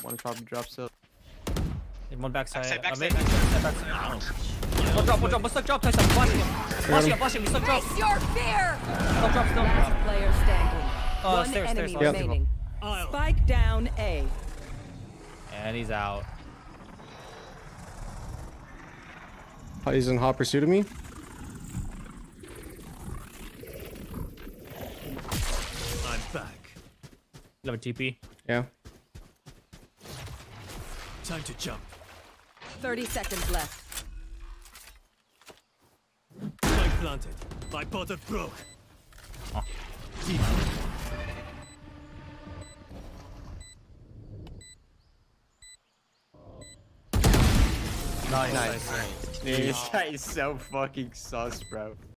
One probably drops up. One backside. Backside. One drop. What's that drop? Tyson, flashing him. Flashing him. He's stuck drop. Face your fear! Still drop. Last player standing. One Stairs. enemy Yep. remaining. Spike down A. And he's out. He's in hot pursuit of me. I'm back. You have a TP. Yeah. Time to jump. 30 seconds left. Spike planted. My portal broke. Oh. Deep. Nice. Dude, this guy is so fucking sus, bro.